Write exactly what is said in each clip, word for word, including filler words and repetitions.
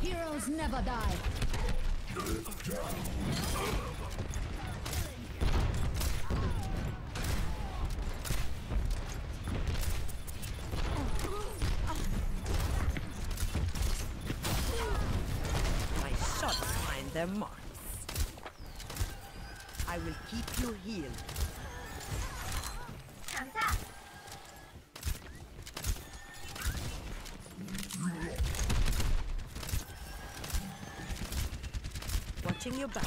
Heroes never die. My shots find their marks. I will keep you healed. Watching your back.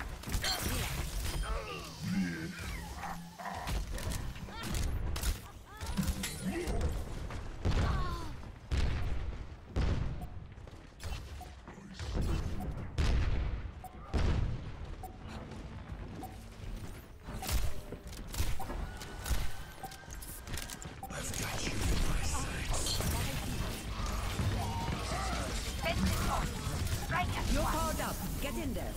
You're powered up. Get in there.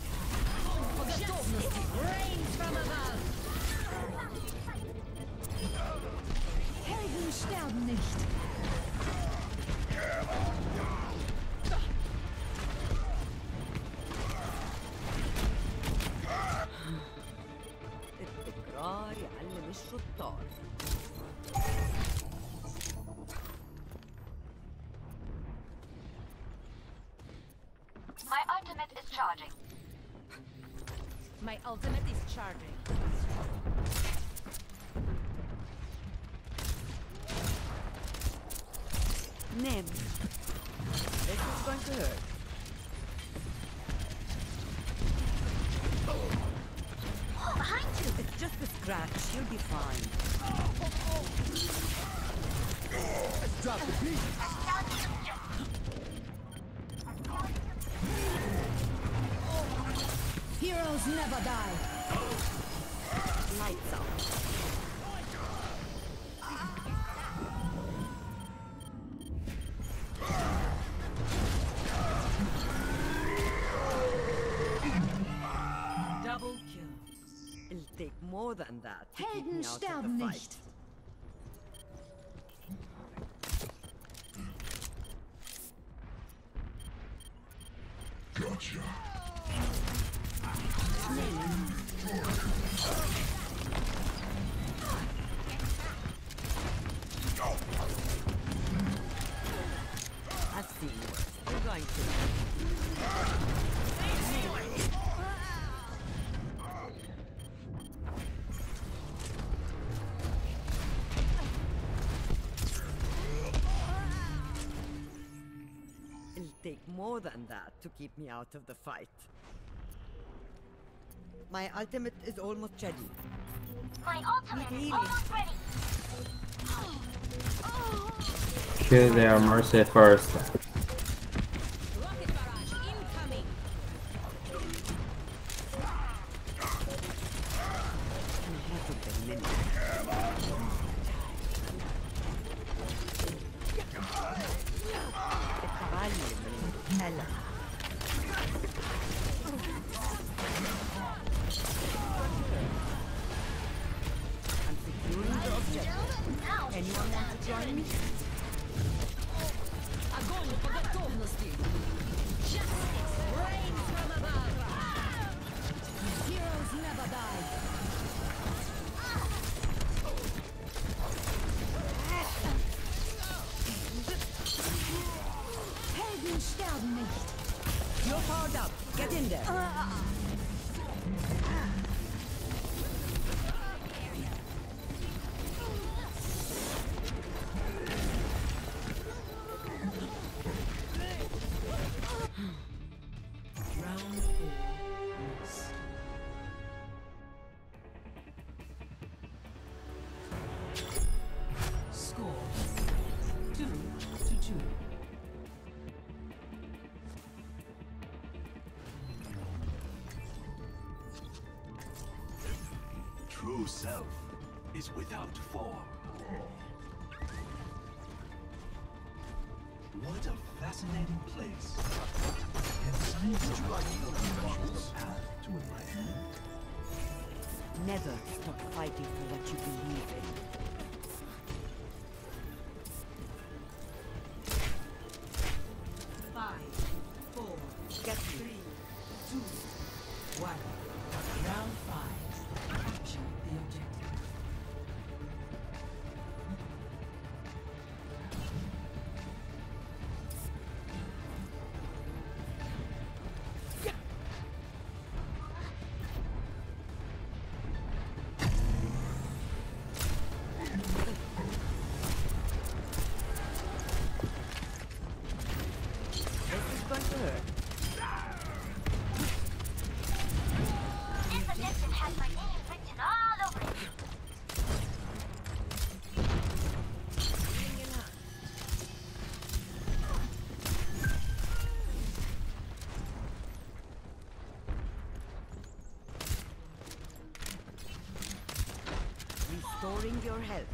Rains from above. Helden sterben nicht. التكرار يعلم الشطار. My ultimate is charging. My ultimate is charging. Nim. This is going to hurt. Oh, behind you! It's just a scratch. You'll be fine. Drop the beat. Heroes never die. Lights out. Double kill. It'll take more than that to keep Helden me out of sterben the nicht. fight. Gotcha. I've seen worse. We're going to. It'll take more than that to keep me out of the fight. My ultimate is almost ready. My ultimate is Really? almost ready. Kill their mercy first. Rocket barrage incoming. Ella. I'm securing the objective. Anyone want to join me? Огонь по готовности. Justice rains from above. Heroes never die. Helden sterben nicht. You're powered up. Get in there. Round four. Score two to two. True self is without form. What a fascinating place. And science measures the path to enlightenment. Never stop fighting for what you believe in. Five, four, Get me. Two, one. Round five. Capture the objective. This is going to hurt. This objective has my name written all over it. Restoring your health.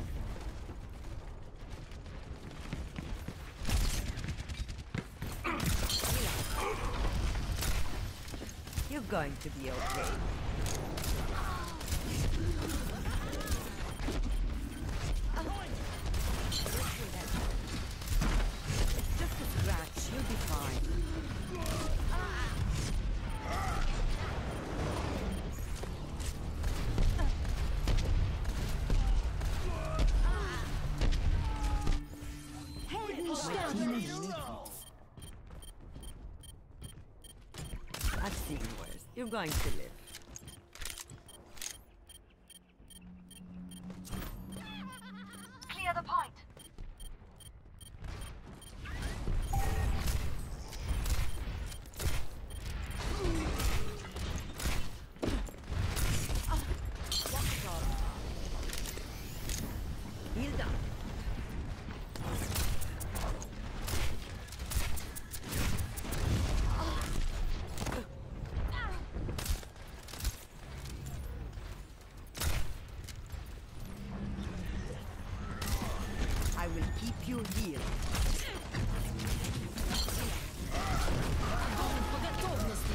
You're going to be okay. It's just a scratch. You'll be fine. Helden sterben nicht. I've seen worse. You're going to live. Clear the point. Heal down. I will keep you healed. Огонь по готовности.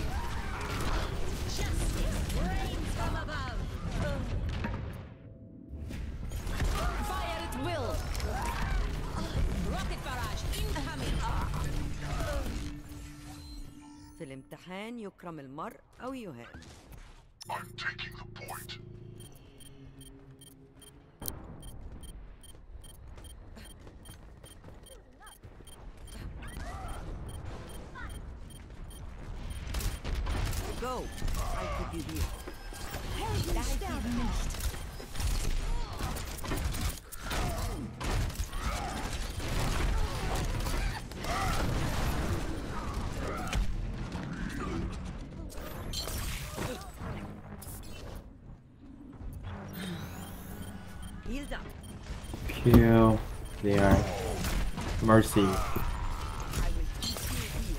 Justice reigns from above. Fire at will. Rocket barrage incoming. في الامتحان يكرم المرء أو يهان. I'm taking the point. Go. I'll keep you healed. Helden sterben nicht. Heal down. Kill their Mercy. I will keep you healed.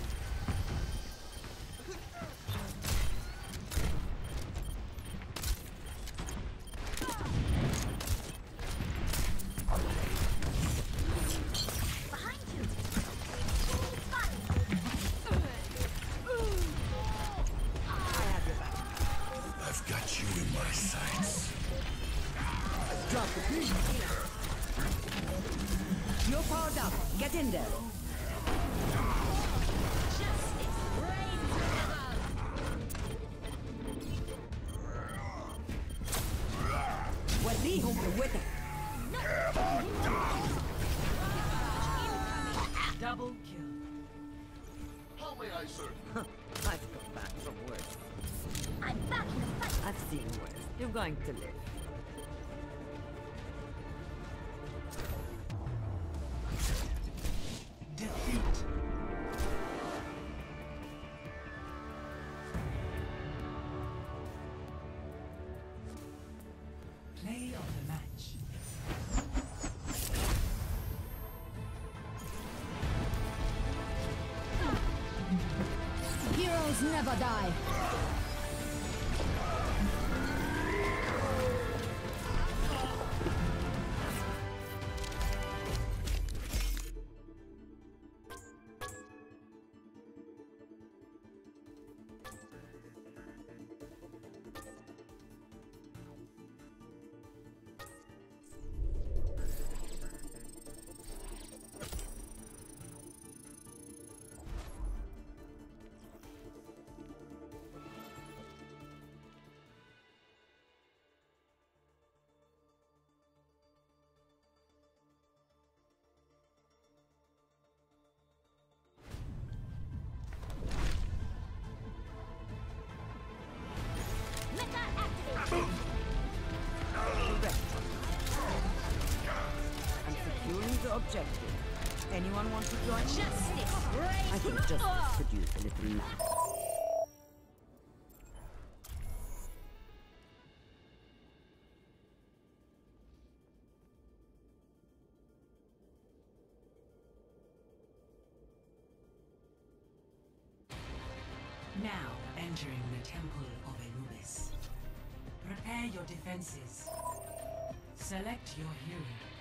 Behind you. I have your back. I've got you in my sights. Drop the beat. You're powered up. Get in there. Justice reigns from above. وديهم قوتك. Double kill. How may I serve? I've come back from worse. I'm back in the fight. I've seen worse. You're going to live. Defeat. Play of the match. Heroes never die. objective. Anyone want to join? Justice reigns. I think justice could use a little. Now entering the Temple of Anubis. Prepare your defenses. Select your hero.